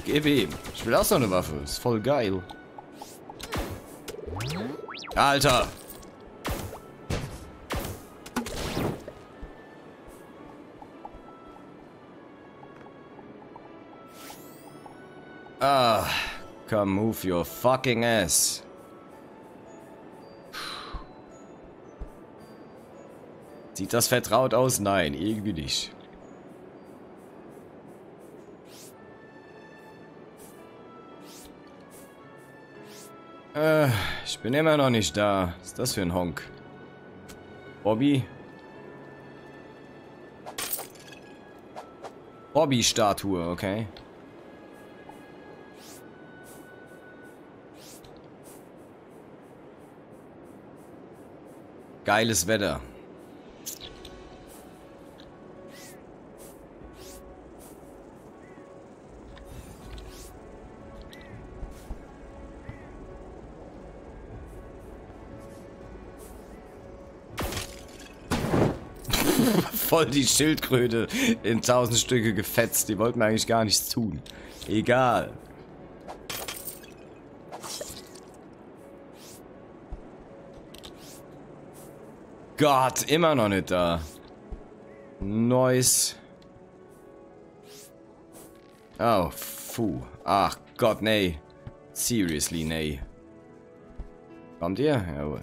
Gib ihm. Ich will auch so eine Waffe. Ist voll geil. Alter! Ah, come move your fucking ass. Sieht das vertraut aus? Nein, irgendwie nicht. Ich bin immer noch nicht da. Was ist das für ein Honk? Bobby? Bobby-Statue, okay. Geiles Wetter. Voll die Schildkröte in 1000 Stücke gefetzt. Die wollten mir eigentlich gar nichts tun. Egal. Gott, immer noch nicht da. Nice. Oh, puh. Ach Gott, nee. Seriously, nee. Kommt ihr? Jawohl.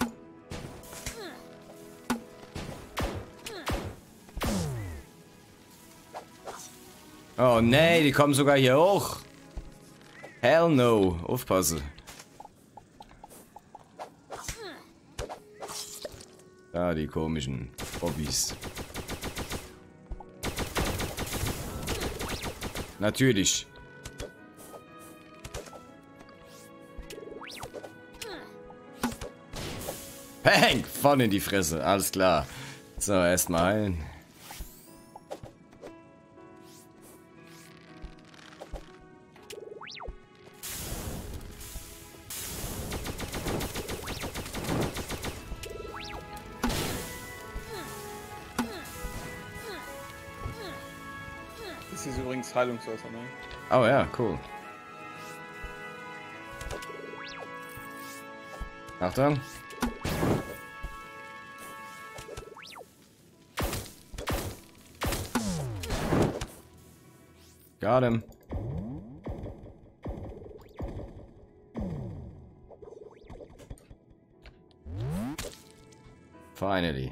Oh nee, die kommen sogar hier hoch. Hell no. Aufpassen. Da, die komischen Hobbys. Natürlich. Bang! Voll in die Fresse. Alles klar. So, erstmal heilen. Das ist übrigens Heilungswasser, ne? Oh ja, cool. Achtung. Got him. Finally.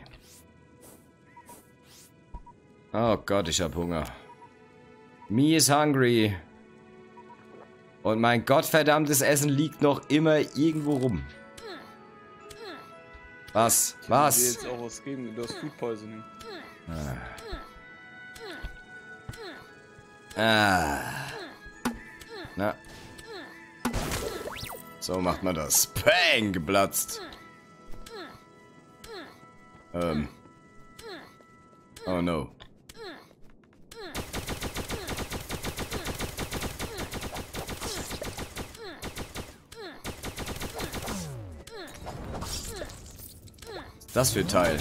Oh Gott, ich hab Hunger. Me is hungry. Und mein gottverdammtes Essen liegt noch immer irgendwo rum. Was? Was? Ich will jetzt auch was geben. Du hast Food Poisoning. Na. So macht man das. Peng! Geplatzt. Oh no. Was ist das für ein Teil?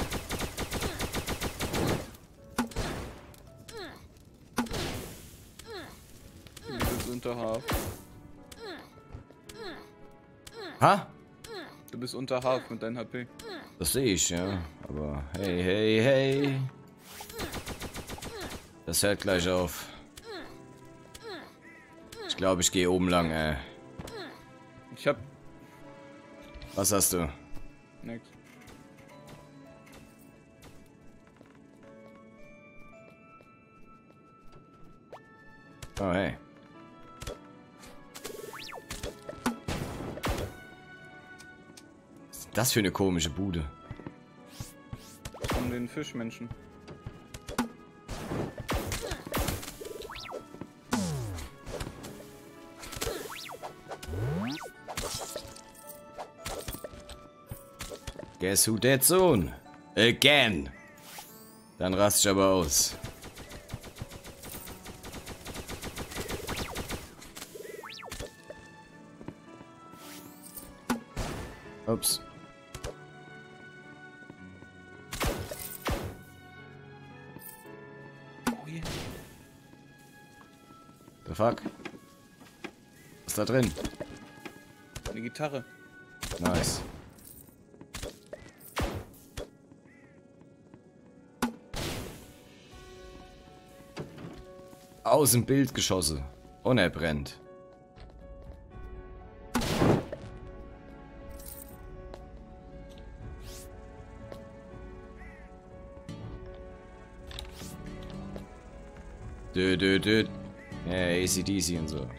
Du bist unter Half. Ha? Du bist unter Half mit deinem HP. Das sehe ich, ja. Aber hey, hey, hey. Das hört gleich auf. Ich glaube, ich gehe oben lang, Ich hab Was hast du? nix. Oh, hey. Was ist das für eine komische Bude? Von den Fischmenschen. Guess who dead soon? Again. Dann rast ich aber aus. Ups. Oh yeah. The fuck? ist da drin? Eine Gitarre. Nice. Aus dem Bild geschossen. Und er brennt. Dö. Ja, AC/DC und so.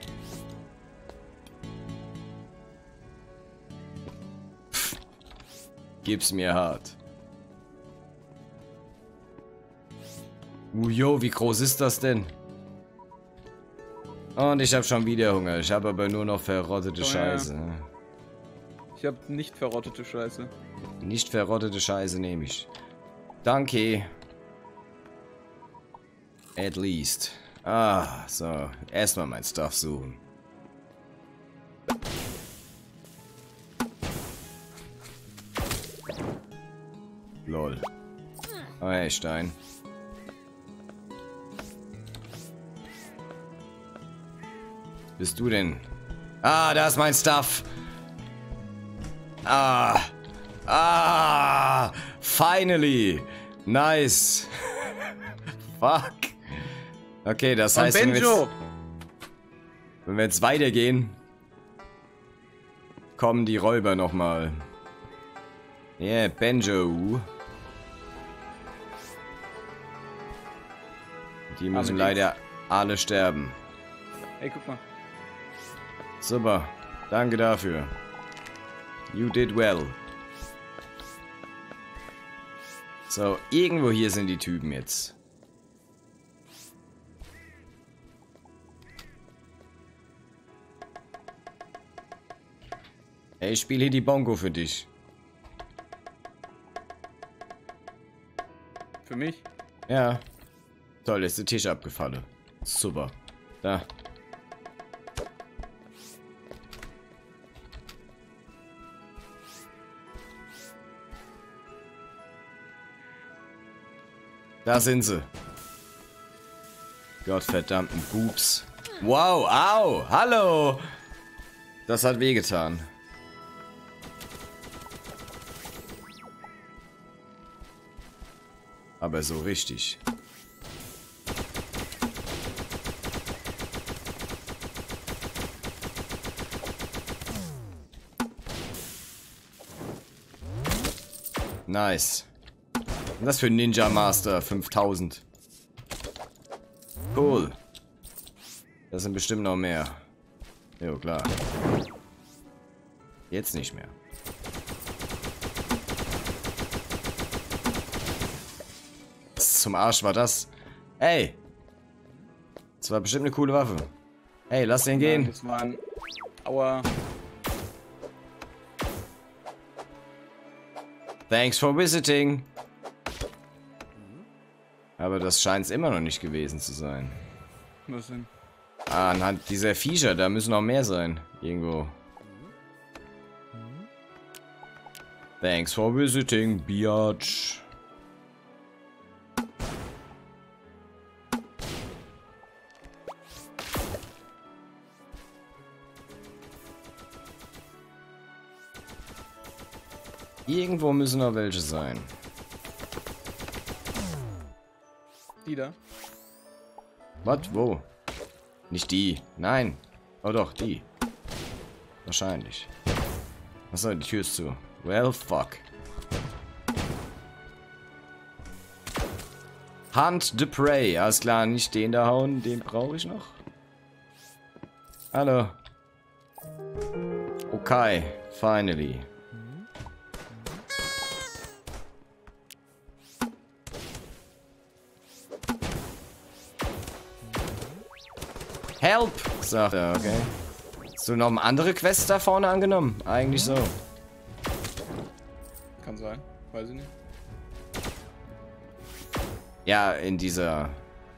Pff. Gib's mir hart. Jo, wie groß ist das denn? Und ich habe schon wieder Hunger. Ich habe aber nur noch verrottete Scheiße. Ich habe nicht verrottete Scheiße. Nicht verrottete Scheiße nehme ich. Danke. At least. Ah, so. Erstmal mein Stuff suchen. Lol. Oh, hey, Stein. Bist du denn? Ah, da ist mein Stuff. Finally. Nice. Fuck. Okay, das heißt, wenn wir jetzt weitergehen, kommen die Räuber nochmal. Yeah, Banjo. Die müssen leider alle sterben. Ey, guck mal. Super. Danke dafür. You did well. So, irgendwo hier sind die Typen jetzt. Ey, ich spiele hier die Bongo für dich. Für mich? Ja. Toll, ist der Tisch abgefallen. Super. Da. Da sind sie. Gottverdammten Boobs. Wow, au, hallo. Das hat wehgetan. Aber so richtig. Nice. Und das für Ninja Master 5000. Cool. Das sind bestimmt noch mehr. Jo, klar. Jetzt nicht mehr. Was zum Arsch war das? Ey! Das war bestimmt eine coole Waffe. Ey, lass den gehen. Das war ein... Aua. Thanks for visiting. Aber das scheint es immer noch nicht gewesen zu sein. Was denn? Ah, anhand dieser Viecher, da müssen noch mehr sein. Irgendwo. Thanks for visiting, biatch. Irgendwo müssen noch welche sein. Die da? Was? Wo? Nicht die. Nein. Oh doch, die. Wahrscheinlich. Achso, die Tür ist zu. Well, fuck. Hunt the Prey. Alles klar, nicht den da hauen. Den brauche ich noch. Hallo. Okay, finally. Help! Sagt er, okay. Hast du noch eine andere Quest da vorne angenommen? Eigentlich so. Kann sein. Weiß ich nicht. Ja, in dieser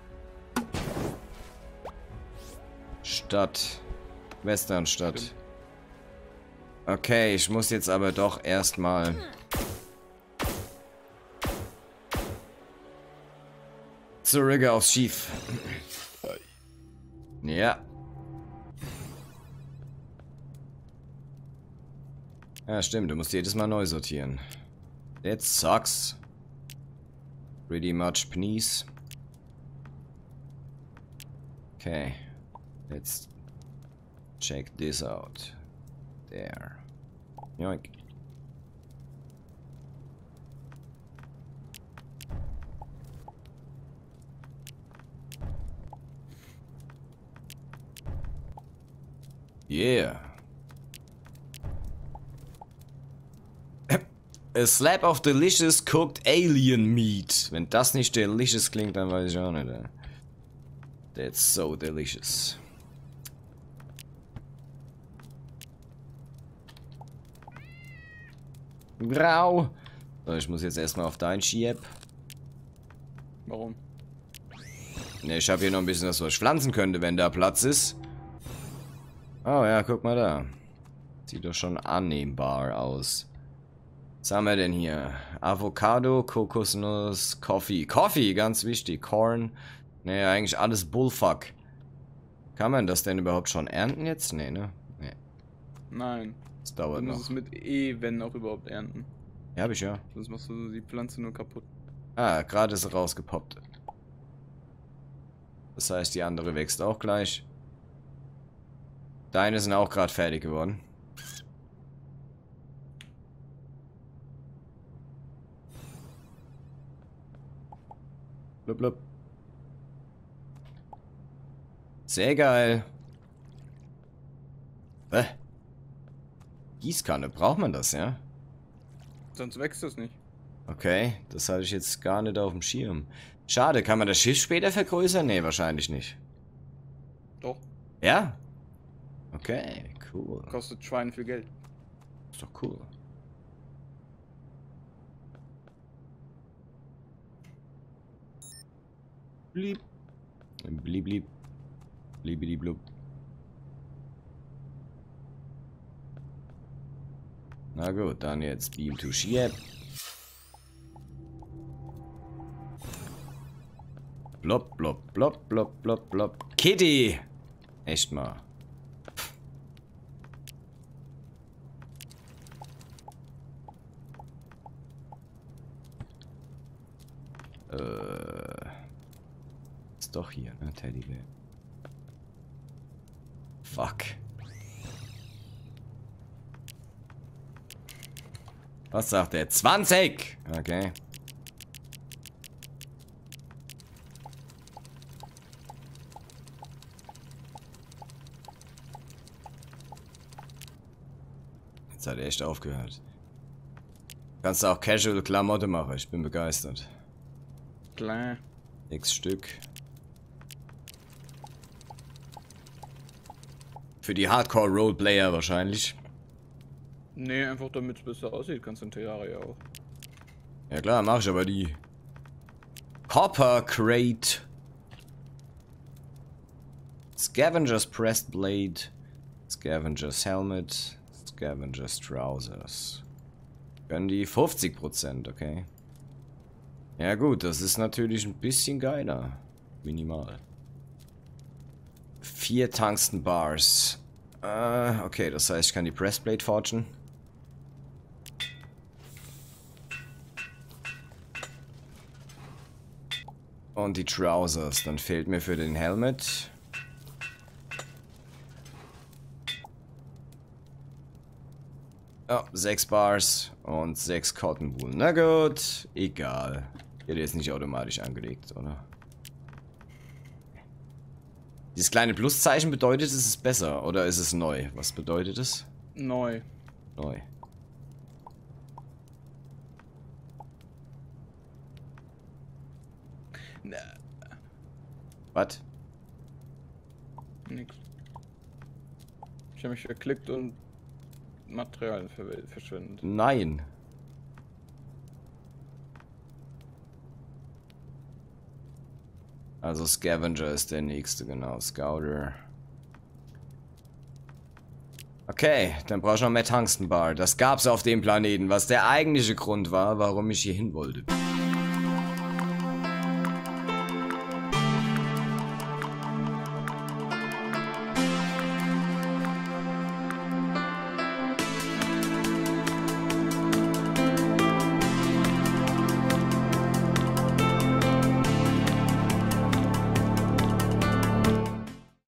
Stadt. Westernstadt. Okay, ich muss jetzt aber doch erstmal zurück aufs Schiff. Ja. Ja, stimmt. Du musst jedes Mal neu sortieren. That sucks. Pretty much, please. Okay. Let's check this out. There. Yoink. Yeah. A slab of delicious cooked alien meat. Wenn das nicht delicious klingt, dann weiß ich auch nicht. That's so delicious. Grau. So, ich muss jetzt erstmal auf dein Schieb. Warum? Ne, ich habe hier noch ein bisschen was ich pflanzen könnte, wenn da Platz ist. Oh ja, guck mal da. Sieht doch schon annehmbar aus. Was haben wir denn hier? Avocado, Kokosnuss, Coffee. Coffee, ganz wichtig. Corn. Ne, eigentlich alles Bullfuck. Kann man das denn überhaupt schon ernten jetzt? Ne, ne? Nee. Nein. Das dauert Du noch. musst es mit E, wenn auch überhaupt, ernten. Ja, hab ich ja. Sonst machst du die Pflanze nur kaputt. Ah, gerade ist sie rausgepoppt. Das heißt, die andere wächst auch gleich. Deine sind auch gerade fertig geworden. Blub, blub. Sehr geil. Gießkanne, braucht man das, ja? Sonst wächst es nicht. Okay, das hatte ich jetzt gar nicht auf dem Schirm. Schade, kann man das Schiff später vergrößern? Nee, wahrscheinlich nicht. Doch. Ja? Okay, cool. Kostet Schwein viel Geld. Ist doch cool. Blieb. Blieb, blieb. Bliebidi blub. Na gut, dann jetzt Beam to Ship. Blop, blop, blop, blop, blop, blop. Kitty! Echt mal. Ist doch hier, ne? Teddybär. Fuck. Was sagt er? 20! Okay. Jetzt hat er echt aufgehört. Kannst du auch Casual Klamotte machen, ich bin begeistert. Klar. X Stück. Für die Hardcore-Roleplayer wahrscheinlich. Nee, einfach damit es besser aussieht, kannst du in Terraria auch. Ja klar, mach ich aber die. Copper Crate. Scavenger's Pressed Blade. Scavenger's Helmet. Scavenger's Trousers. Können die 50%, okay. Ja gut, das ist natürlich ein bisschen geiler. Minimal. 4 Tungsten Bars. Okay, das heißt, ich kann die Pressplate forgen. Und die Trousers. Dann fehlt mir für den Helmet. Oh, 6 Bars und 6 Cotton Wool. Na gut, egal. Der ist nicht automatisch angelegt, oder? Dieses kleine Pluszeichen bedeutet, es ist besser, oder ist es neu? Was bedeutet es? Neu. Neu. Was? Nix. Ich habe mich verklickt und Material verschwendet. Nein. Also Scavenger ist der nächste, genau. Scouter. Okay, dann brauche ich noch mehr Tungstenbar. Das gab's auf dem Planeten, was der eigentliche Grund war, warum ich hier hin wollte.